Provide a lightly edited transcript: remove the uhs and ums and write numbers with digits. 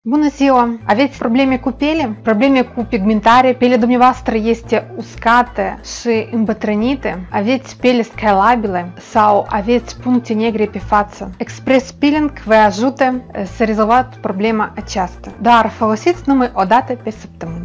Bună ziua! Aveți probleme cu piele? Probleme cu pigmentare? Pielea dumneavoastră este uscată și îmbătrânită? Aveți piele scalabilă sau aveți puncte negre pe față? Express-pilling vă ajută să rezolvați problema aceasta, dar folosiți numai o dată pe săptămână.